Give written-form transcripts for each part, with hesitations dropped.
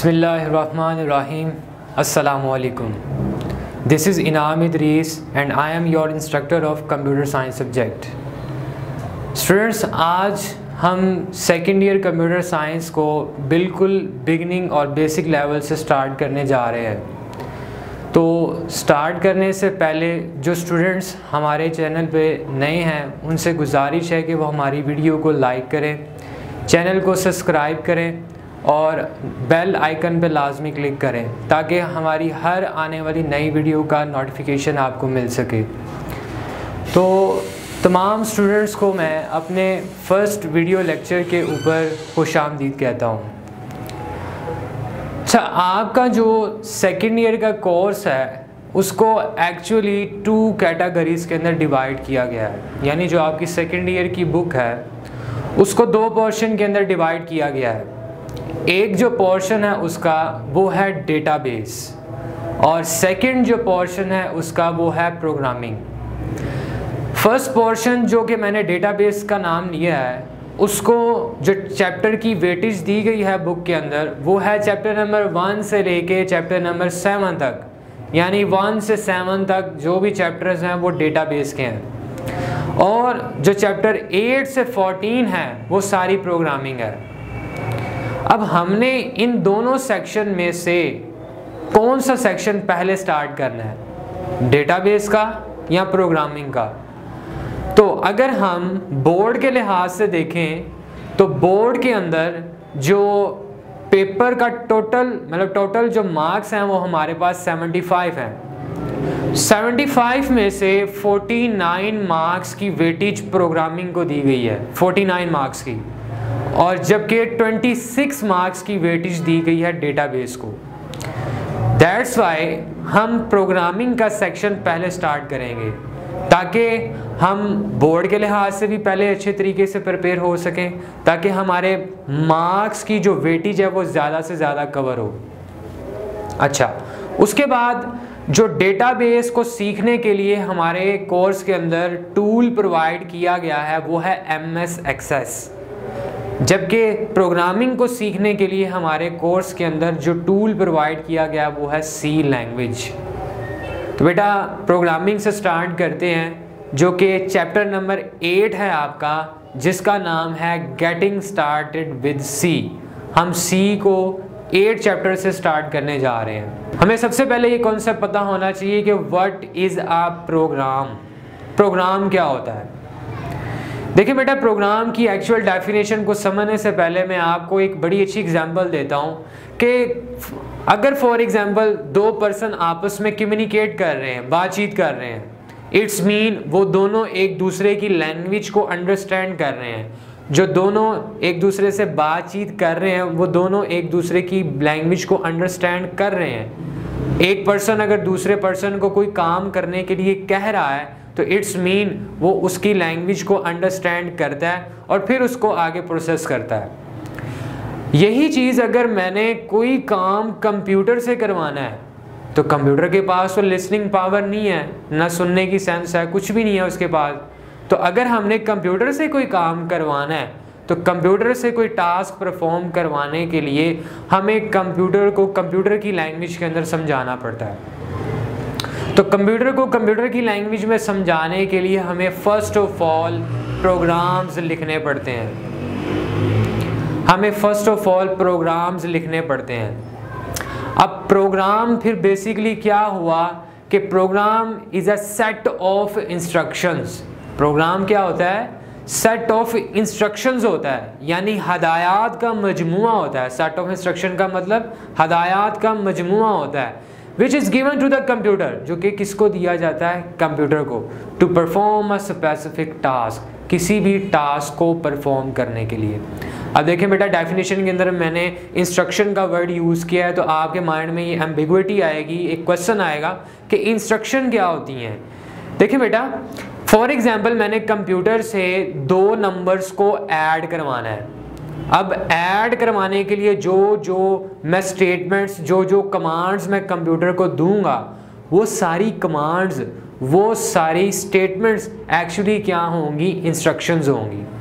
Bismillahirrahmanirrahim. Assalamualaikum. This is Inam Idris and I am your instructor of computer science subject. Students, आज हम second year computer science को बिल्कुल beginning और basic level से start करने जा रहे हैं। तो स्टार्ट करने से पहले जो स्टूडेंट्स हमारे चैनल पे नए हैं उनसे गुजारिश है कि वो हमारी वीडियो को लाइक करें, चैनल को सब्सक्राइब करें और बेल आइकन पे लाजमी क्लिक करें ताकि हमारी हर आने वाली नई वीडियो का नोटिफिकेशन आपको मिल सके। तो तमाम स्टूडेंट्स को मैं अपने फर्स्ट वीडियो लेक्चर के ऊपर खुशामदीद कहता हूँ। अच्छा, आपका जो सेकेंड ईयर का कोर्स है उसको एक्चुअली 2 कैटेगरीज़ के अंदर डिवाइड किया गया है, यानी जो आपकी सेकेंड ईयर की बुक है उसको 2 पोर्शन के अंदर डिवाइड किया गया है। एक जो पोर्शन है उसका वो है डेटाबेस और सेकंड जो पोर्शन है उसका वो है प्रोग्रामिंग। फर्स्ट पोर्शन जो कि मैंने डेटाबेस का नाम लिया है उसको जो चैप्टर की वेटेज दी गई है बुक के अंदर वो है चैप्टर नंबर 1 से लेके चैप्टर नंबर 7 तक, यानी 1 से 7 तक जो भी चैप्टर्स हैं वो डेटाबेस के हैं और जो चैप्टर 8 से 14 है वो सारी प्रोग्रामिंग है। अब हमने इन दोनों सेक्शन में से कौन सा सेक्शन पहले स्टार्ट करना है, डेटाबेस का या प्रोग्रामिंग का? तो अगर हम बोर्ड के लिहाज से देखें तो बोर्ड के अंदर जो पेपर का टोटल जो मार्क्स हैं वो हमारे पास 75 हैं। 75 में से 49 मार्क्स की वेटेज प्रोग्रामिंग को दी गई है, 49 मार्क्स की, और जबकि 26 मार्क्स की वेटेज दी गई है डेटाबेस को। दैट्स वाई हम प्रोग्रामिंग का सेक्शन पहले स्टार्ट करेंगे ताकि हम बोर्ड के लिहाज से भी पहले अच्छे तरीके से प्रिपेयर हो सकें, ताकि हमारे मार्क्स की जो वेटेज है वो ज़्यादा से ज़्यादा कवर हो। अच्छा, उसके बाद जो डेटाबेस को सीखने के लिए हमारे कोर्स के अंदर टूल प्रोवाइड किया गया है वो है MS एक्सेस, जबकि प्रोग्रामिंग को सीखने के लिए हमारे कोर्स के अंदर जो टूल प्रोवाइड किया गया वो है C लैंग्वेज। तो बेटा प्रोग्रामिंग से स्टार्ट करते हैं, जो कि चैप्टर नंबर 8 है आपका, जिसका नाम है गेटिंग स्टार्टेड विद C। हम C को 8 चैप्टर से स्टार्ट करने जा रहे हैं। हमें सबसे पहले ये कॉन्सेप्ट पता होना चाहिए कि what is a program. Program क्या होता है? देखिए बेटा, प्रोग्राम की एक्चुअल डेफिनेशन को समझने से पहले मैं आपको एक बड़ी अच्छी एग्जांपल देता हूँ कि अगर फॉर एग्जांपल 2 पर्सन आपस में कम्युनिकेट कर रहे हैं, बातचीत कर रहे हैं, इट्स मीन वो दोनों एक दूसरे की लैंग्वेज को अंडरस्टैंड कर रहे हैं। जो दोनों एक दूसरे से बातचीत कर रहे हैं वो दोनों एक दूसरे की लैंग्वेज को अंडरस्टैंड कर रहे हैं। एक पर्सन अगर दूसरे पर्सन को कोई काम करने के लिए कह रहा है तो इट्स मीन वो उसकी लैंग्वेज को अंडरस्टैंड करता है और फिर उसको आगे प्रोसेस करता है। यही चीज़ अगर मैंने कोई काम कंप्यूटर से करवाना है तो कंप्यूटर के पास तो लिसनिंग पावर नहीं है, ना सुनने की सेंस है, कुछ भी नहीं है उसके पास। तो अगर हमने कंप्यूटर से कोई काम करवाना है तो कंप्यूटर से कोई टास्क परफॉर्म करवाने के लिए हमें कंप्यूटर को कंप्यूटर की लैंग्वेज के अंदर समझाना पड़ता है। तो कंप्यूटर को कंप्यूटर की लैंग्वेज में समझाने के लिए हमें फर्स्ट ऑफ ऑल प्रोग्राम्स लिखने पड़ते हैं। अब प्रोग्राम फिर बेसिकली क्या हुआ कि program is a set of instructions. Program क्या होता है? सेट ऑफ इंस्ट्रक्शंस होता है, यानी हदायत का मजमुआ होता है। सेट ऑफ इंस्ट्रक्शन का मतलब हदायत का मजमुआ होता है which is given to the computer, जो कि किसको दिया जाता है? कंप्यूटर को, to perform a specific task, किसी भी टास्क को परफॉर्म करने के लिए। अब देखें बेटा, डेफिनेशन के अंदर मैंने इंस्ट्रक्शन का वर्ड यूज़ किया है तो आपके माइंड में ये एम्बिग्विटी आएगी, एक क्वेश्चन आएगा कि इंस्ट्रक्शन क्या होती हैं। देखिए बेटा, फॉर एग्जाम्पल मैंने कंप्यूटर से 2 नंबर्स को ऐड करवाना है। अब ऐड करवाने के लिए जो मैं स्टेटमेंट्स जो कमांड्स मैं कंप्यूटर को दूंगा वो सारी कमांड्स, वो सारी स्टेटमेंट्स एक्चुअली क्या होंगी? इंस्ट्रक्शंस होंगी।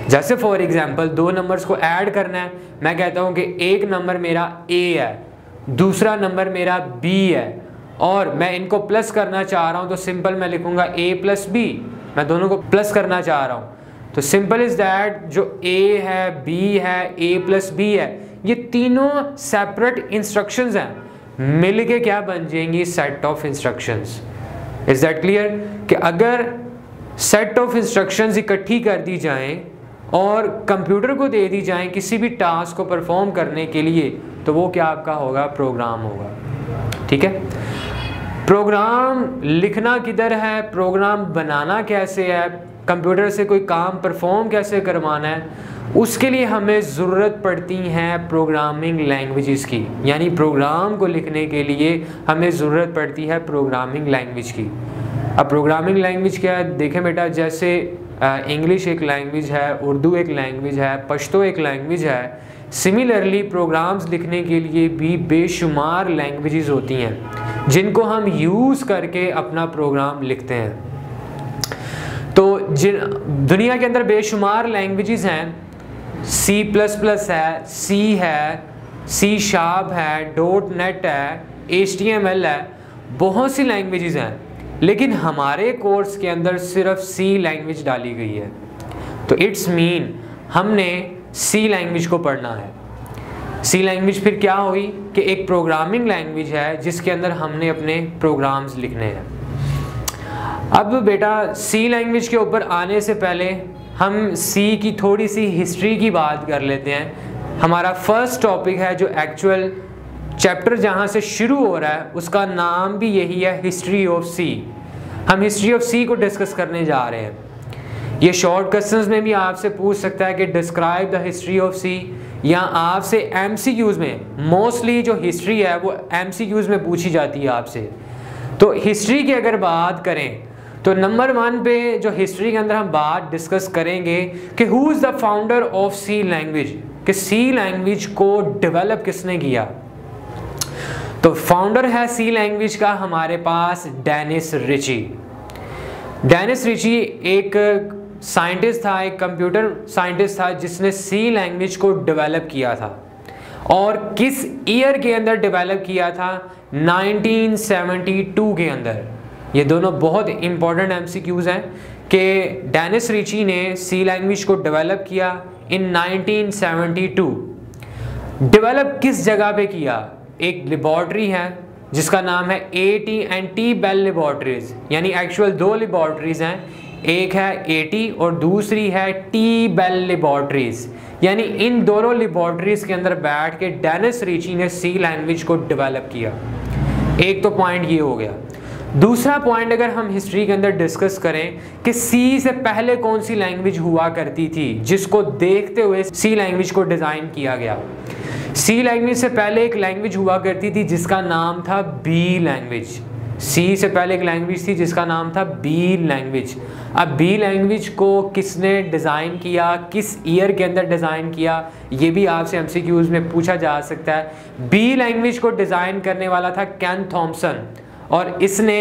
जैसे फॉर एग्जांपल 2 नंबर्स को ऐड करना है, मैं कहता हूँ कि एक नंबर मेरा A है, दूसरा नंबर मेरा B है, और मैं इनको प्लस करना चाह रहा हूँ, तो सिंपल मैं लिखूँगा A प्लस B, मैं दोनों को प्लस करना चाह रहा हूँ। तो सिंपल इज़ दैट, जो A है, B है, A प्लस B है, ये तीनों सेपरेट इंस्ट्रक्शंस हैं, मिलके क्या बन जाएंगी, set of instructions. Is that clear? कि अगर सेट ऑफ इंस्ट्रक्शंस इकट्ठी कर दी जाएं और कंप्यूटर को दे दी जाएं किसी भी टास्क को परफॉर्म करने के लिए, तो वो क्या आपका होगा, प्रोग्राम होगा। ठीक है, प्रोग्राम लिखना किधर है, प्रोग्राम बनाना कैसे है, कंप्यूटर से कोई काम परफॉर्म कैसे करवाना है, उसके लिए हमें ज़रूरत पड़ती है प्रोग्रामिंग लैंग्वेजेस की। यानी प्रोग्राम को लिखने के लिए हमें ज़रूरत पड़ती है प्रोग्रामिंग लैंग्वेज की। अब प्रोग्रामिंग लैंग्वेज क्या है, देखें बेटा, जैसे इंग्लिश एक लैंग्वेज है, उर्दू एक लैंग्वेज है, पश्तो एक लैंग्वेज है, सिमिलरली प्रोग्राम्स लिखने के लिए भी बेशुमार लैंग्वेजेस होती हैं जिनको हम यूज़ करके अपना प्रोग्राम लिखते हैं। तो जिन दुनिया के अंदर बेशुमार लैंग्वेजेस हैं, C++ है, C है, .NET है, HTML है, बहुत सी लैंग्वेजेस हैं, लेकिन हमारे कोर्स के अंदर सिर्फ C लैंग्वेज डाली गई है। तो इट्स मीन हमने C लैंग्वेज को पढ़ना है। C लैंग्वेज फिर क्या हुई कि एक प्रोग्रामिंग लैंग्वेज है जिसके अंदर हमने अपने प्रोग्राम्स लिखने हैं। अब बेटा C लैंग्वेज के ऊपर आने से पहले हम C की थोड़ी सी हिस्ट्री की बात कर लेते हैं। हमारा फर्स्ट टॉपिक है, जो एक्चुअल चैप्टर जहाँ से शुरू हो रहा है उसका नाम भी यही है, हिस्ट्री ऑफ C। हम हिस्ट्री ऑफ C को डिस्कस करने जा रहे हैं। ये शॉर्ट क्वेश्चंस में भी आपसे पूछ सकता है कि describe the history of C, या आपसे MCQs में मोस्टली जो हिस्ट्री है वो MCQs में पूछी जाती है आपसे। तो हिस्ट्री की अगर बात करें तो नंबर 1 पे जो हिस्ट्री के अंदर हम बात डिस्कस करेंगे कि who is the founder of C language, कि C लैंग्वेज को डेवलप किसने किया। तो फाउंडर है C लैंग्वेज का हमारे पास डेनिस रिची। डेनिस रिची एक साइंटिस्ट था, एक कंप्यूटर साइंटिस्ट था जिसने C लैंग्वेज को डेवलप किया था। और किस ईयर के अंदर डेवलप किया था, 1972 के अंदर। ये दोनों बहुत इंपॉर्टेंट MCQs हैं कि डेनिस रिची ने C लैंग्वेज को डेवलप किया इन 1972। डेवलप किस जगह पे किया, एक लेबॉर्ट्री है जिसका नाम है AT&T बेल लेबॉर्ट्रीज, यानी एक्चुअल 2 लेबॉर्ट्रीज हैं, एक है AT और दूसरी है T बेल लेबॉर्ट्रीज। यानी इन दोनों लेबॉर्ट्रीज के अंदर बैठ के डेनिस रिची ने C लैंग्वेज को डेवलप किया। एक तो पॉइंट ये हो गया। दूसरा पॉइंट अगर हम हिस्ट्री के अंदर डिस्कस करें कि C से पहले कौन सी लैंग्वेज हुआ करती थी जिसको देखते हुए C लैंग्वेज को डिज़ाइन किया गया। C लैंग्वेज से पहले एक लैंग्वेज हुआ करती थी जिसका नाम था B लैंग्वेज। C से पहले एक लैंग्वेज थी जिसका नाम था B लैंग्वेज। अब B लैंग्वेज को किसने डिज़ाइन किया, किस ईयर के अंदर डिज़ाइन किया, ये भी आपसे MCQs में पूछा जा सकता है। B लैंग्वेज को डिज़ाइन करने वाला था केन थॉम्सन, और इसने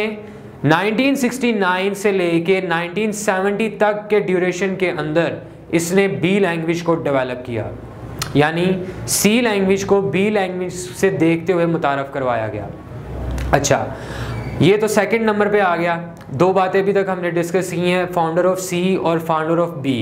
1969 से लेके 1970 तक के ड्यूरेशन के अंदर इसने B लैंग्वेज को डेवलप किया। यानी C लैंग्वेज को B लैंग्वेज से देखते हुए मुतारफ़ करवाया गया। अच्छा, ये तो सेकंड नंबर पे आ गया। 2 बातें अभी तक हमने डिस्कस की हैं, फाउंडर ऑफ C और फाउंडर ऑफ B।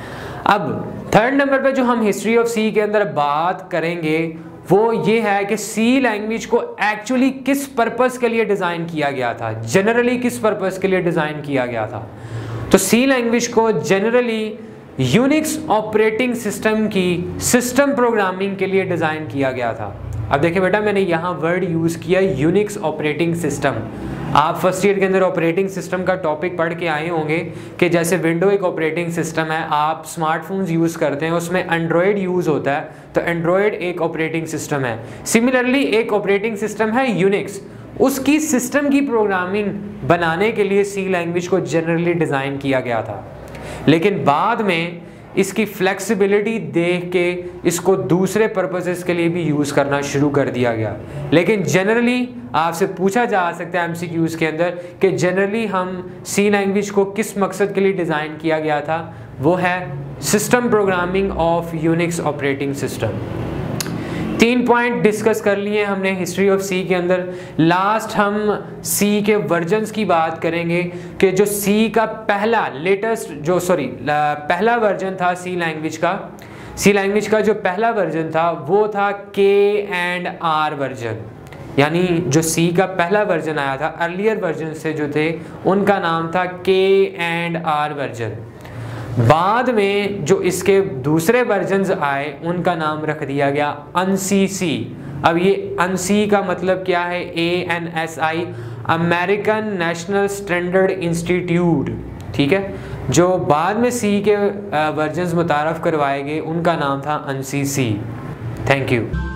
अब थर्ड नंबर पे जो हम हिस्ट्री ऑफ C के अंदर बात करेंगे वो ये है कि C लैंग्वेज को एक्चुअली किस पर्पस के लिए डिज़ाइन किया गया था, जनरली किस पर्पस के लिए डिज़ाइन किया गया था। तो C लैंग्वेज को जनरली यूनिक्स ऑपरेटिंग सिस्टम की सिस्टम प्रोग्रामिंग के लिए डिज़ाइन किया गया था। अब देखिए बेटा, मैंने यहाँ वर्ड यूज़ किया यूनिक्स ऑपरेटिंग सिस्टम। आप फर्स्ट ईयर के अंदर ऑपरेटिंग सिस्टम का टॉपिक पढ़ के आए होंगे कि जैसे विंडो एक ऑपरेटिंग सिस्टम है, आप स्मार्टफोन्स यूज़ करते हैं, उसमें एंड्रॉयड यूज़ होता है, तो एंड्रॉयड एक ऑपरेटिंग सिस्टम है। सिमिलरली एक ऑपरेटिंग सिस्टम है यूनिक्स, उसकी सिस्टम की प्रोग्रामिंग बनाने के लिए C लैंग्वेज को जनरली डिज़ाइन किया गया था। लेकिन बाद में इसकी फ्लेक्सिबिलिटी देख के इसको दूसरे पर्पसेस के लिए भी यूज़ करना शुरू कर दिया गया। लेकिन जनरली आपसे पूछा जा सकता है MCQs के अंदर कि जनरली हम C लैंग्वेज को किस मकसद के लिए डिज़ाइन किया गया था। वो है system programming of Unix operating system. 3 point discuss कर लिए हमने हिस्ट्री ऑफ सी के अंदर। लास्ट हम सी के वर्जन्स की बात करेंगे कि जो सी का पहला पहला वर्जन था सी लैंग्वेज का जो पहला वर्जन था वो था K&R वर्जन, यानी जो सी का पहला वर्जन आया था, अर्लियर वर्जन से जो थे उनका नाम था K&R वर्जन। बाद में जो इसके दूसरे वर्जन्स आए उनका नाम रख दिया गया ANSI। अब ये ANSI का मतलब क्या है? ANSI, American National Standard Institute, ठीक है। जो बाद में सी के वर्जन्स मुतारफ़ करवाए गए उनका नाम था ANSI। Thank you.